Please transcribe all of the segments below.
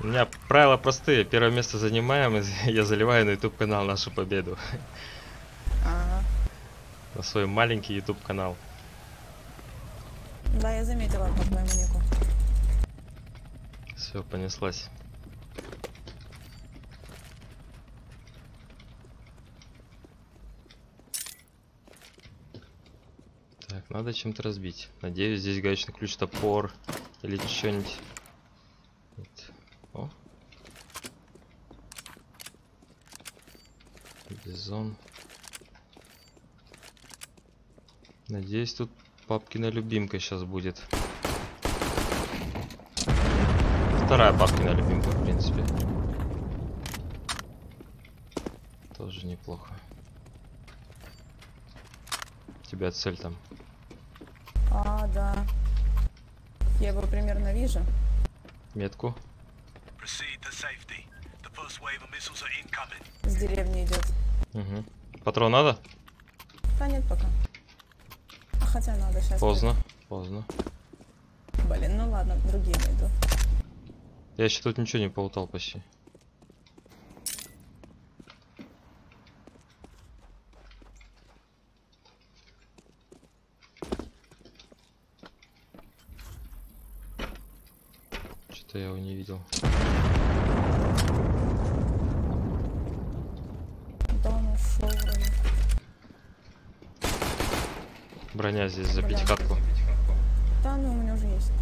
У меня правила простые. Первое место занимаем, и я заливаю на YouTube канал нашу победу. Ага. На свой маленький YouTube канал. Да, я заметила по твоему нику. Все, понеслась. Так, надо чем-то разбить. Надеюсь, здесь гаечный ключ, топор или что-нибудь. Вот. О. Бизон. Надеюсь, тут папкина любимка сейчас будет. Вторая папкина любимка, в принципе. Тоже неплохо. У тебя цель там. А, да. Я его примерно вижу. Метку. С деревни идет. Угу. Патрон надо? Да нет пока. А хотя надо сейчас. Поздно. Поздно. Блин, ну ладно, другие найду. Я еще тут ничего не полутал почти. Что-то я его не видел. Да он ушел вроде. Броня здесь за Бля. пятихатку. Да, ну у меня уже есть.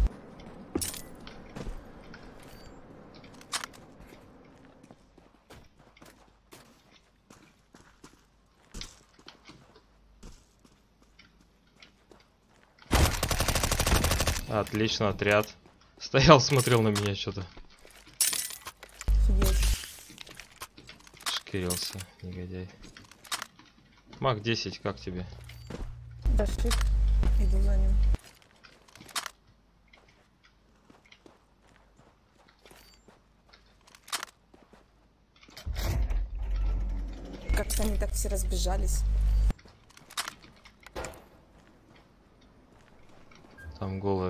Отлично, отряд. Стоял, смотрел на меня что-то. Офигеть. Шкирился, негодяй. Мак 10, как тебе? Да шик. Иду за ним. Как-то они так все разбежались. Там голые.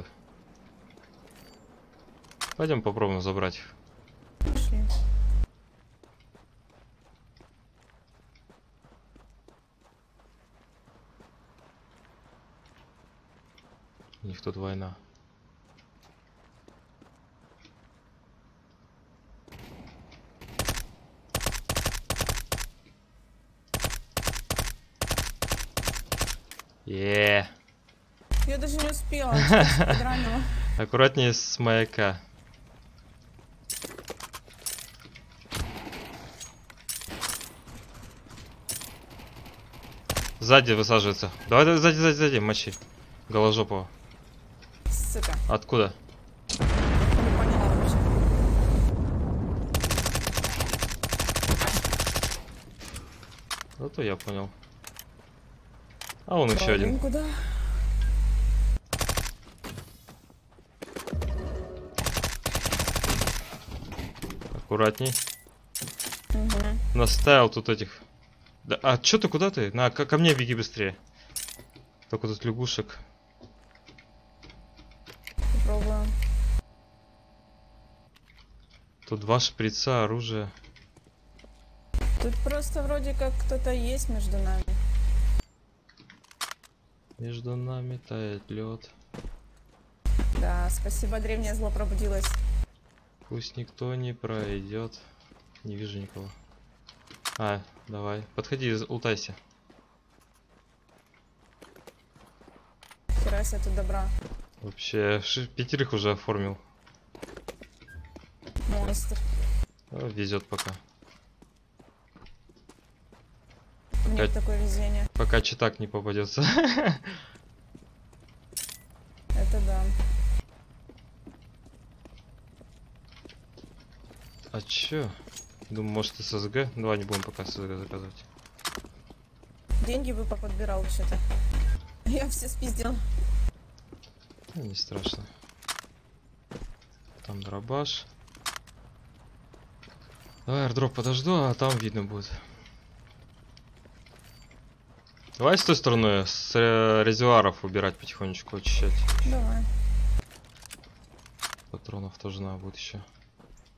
Пойдем попробуем забрать их. Пошли. У них тут война. Еее. Я даже не успела. Подранила. Аккуратнее с маяка. Сзади высаживается. Давай, давай, сзади, мочи. Голожопого. Сука. Откуда? Не поняла вообще. Зато я понял. А он еще один. Куда? Аккуратней. Угу. Наставил тут этих. Да, а чё ты, куда ты? На, ко мне беги быстрее. Только тут лягушек. Попробую. Тут 2 шприца, оружие. Тут просто вроде как кто-то есть между нами. Между нами тает лед. Да, спасибо, древнее зло пробудилось. Пусть никто не пройдет. Не вижу никого. А, давай. Подходи, лутайся. Хера себе тут добра. Вообще, 5 уже оформил. Монстр. Везет пока. Нет такое везение. Пока читак не попадется. Это да. А чё? Думаю, может ССГ? Давай не будем пока ССГ заказывать. Деньги бы поподбирал вообще-то. Я все спиздил. Не страшно. Там дробаш. Давай аирдроп подожду, а там видно будет. Давай с той стороны, с резервуаров убирать потихонечку, очищать. Давай. Патронов тоже надо будет еще.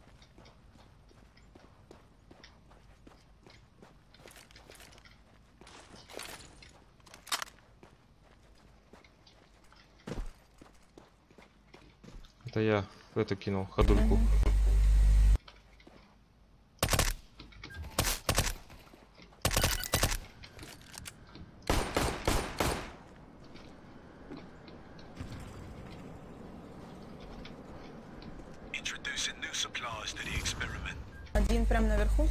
Это я эту кинул, ходульку. Мгм. Один прям наверху.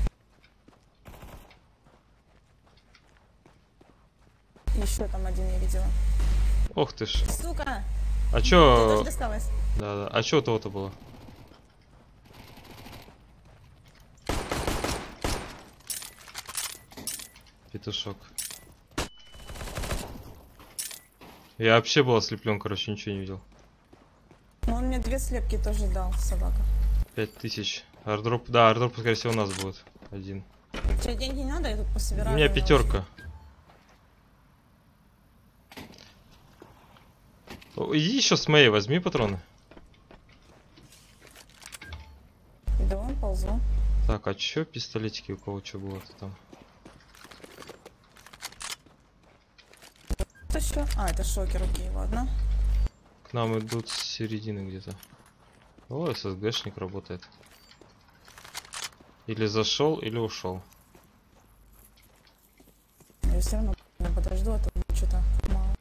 Еще там один я видела. Ох ты ж. Сука! А Тебе чё... тоже досталось? Да. А чё то-то было? Петушок. Я вообще был ослеплен, короче, ничего не видел. Ну, он мне 2 слепки тоже дал, собака. 5000. Ардроп, да, ардроп, скорее всего, у нас будет. Один. Тебе деньги не надо? Я тут У пособираю. меня мелочи. 5. Иди еще с моей, возьми патроны. Иду, ползу. Так, а чё пистолетики у кого что было-то там? Это что? А, это шокер, окей, ладно. К нам идут с середины где-то. О, ССГшник работает. Или зашел, или ушел. Я все равно подожду, а то что-то мало.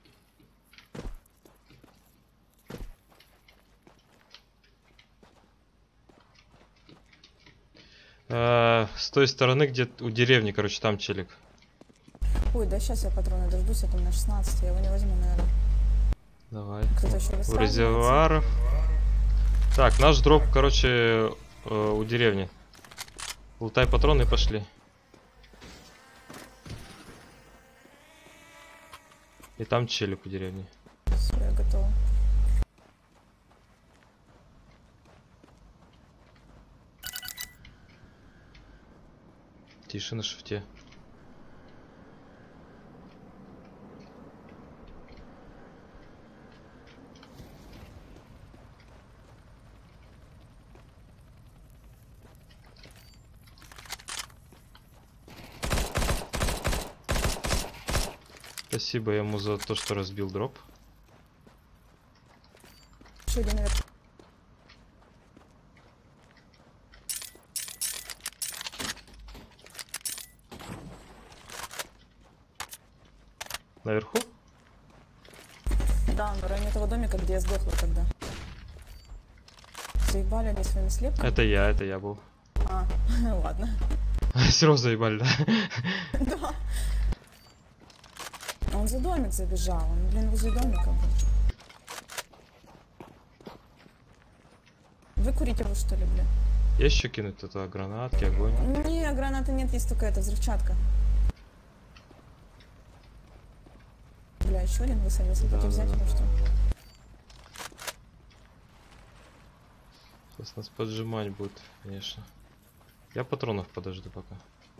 С той стороны, где у деревни, короче, там челик. Ой, да сейчас я патроны дождусь, а то на 16, я его не возьму, наверное. Давай. Кто-то еще У высаживается. резервуаров. Так, наш дроп, короче, у деревни. Лутай патроны и пошли. И там челик у деревни. Все, я готова. Тише на шифте. Спасибо ему за то, что разбил дроп. Еще один наверх. Наверху? Да, в районе того домика, где я сдохла тогда. Заебали они своими слепками? Это я был. А, ладно. Все равно заебали, да? Да. Он за домик забежал, он, блин, возле домика был. Вы курите его, что ли, блин? Есть еще кинуть туда гранатки, огонь. Не, гранаты нет, есть только эта взрывчатка. Бля, еще один высадился, Да, хотите взять да, его, что? Сейчас нас поджимать будет, конечно. Я патронов подожду пока.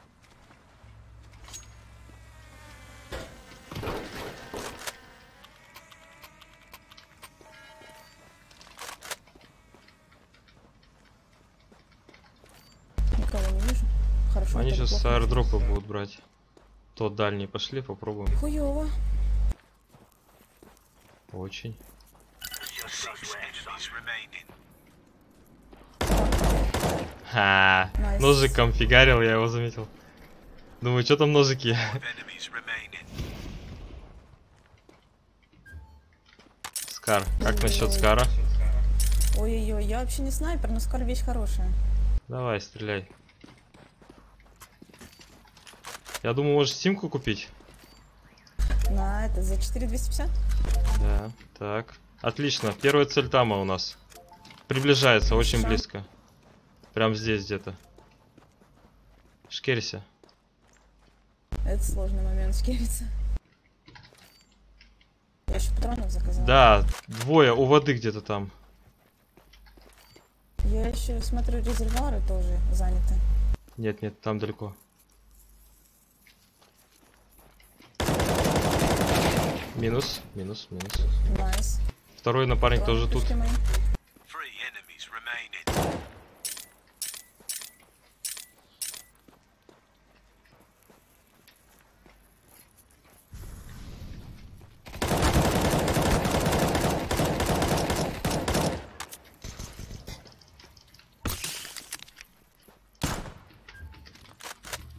Никого не вижу. Хорошо. Они это сейчас плохо. аэродропы будут брать. Тот дальний, пошли, попробуем. Хуёво. Очень. Ха, Найс. ножиком фигарил, я его заметил. Думаю, что там ножики? Скар, как насчет Ой-ой-ой. Скара? Ой-ой-ой, я вообще не снайпер, но Скар вещь хорошая. Давай, стреляй. Я думаю, может стимку купить? На это за 4250? Да, так. Отлично, первая цель тама у нас. Приближается, очень Хорошо. близко. Прям здесь где-то. Шкерься. Это сложный момент скериться. Я еще патронов заказала. Да, двое у воды где-то там. Я еще смотрю, резервуары тоже заняты. Нет, нет, там далеко. Минус, минус, минус. Найс. Второй напарник Патроны тоже тут. пришли мои.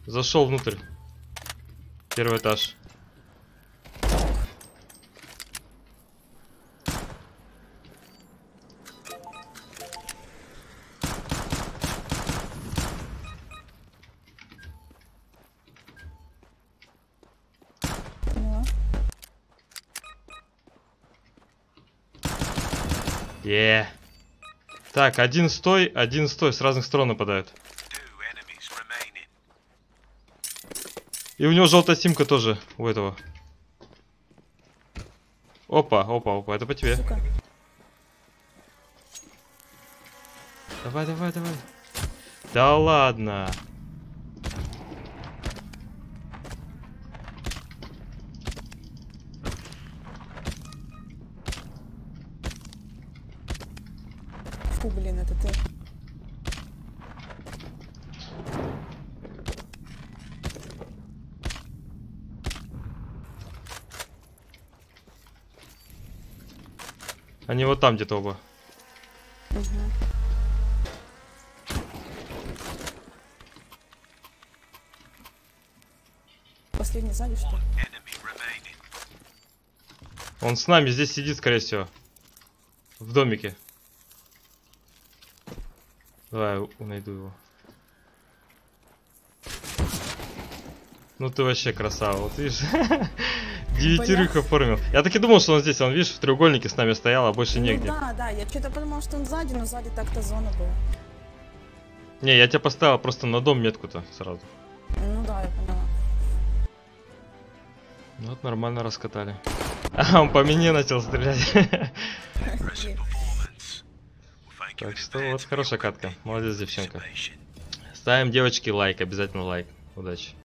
Зашел внутрь. Первый этаж. Поняла. Так, один стой, с разных сторон нападают. И у него желтая симка тоже, у этого. Опа, это по тебе. Сука. Давай. Да ладно. Фу, блин, это ты. Они вот там где-то оба. Угу. Последний сзади, что ли? Он с нами здесь сидит, скорее всего. В домике. Давай, найду его. Ну ты вообще красава, вот видишь. Девятерых оформил. Я так и думал, что он здесь, он, видишь, в треугольнике с нами стоял, а больше Ну негде. да, я что-то подумала, что он сзади, но сзади так-то зона была. Не, я тебя поставил просто на дом метку-то сразу. Ну да, я поняла. Ну вот нормально раскатали. А, он по мне начал стрелять. Так что вот хорошая катка. Молодец, девчонка. Ставим девочки лайк, обязательно лайк. Удачи.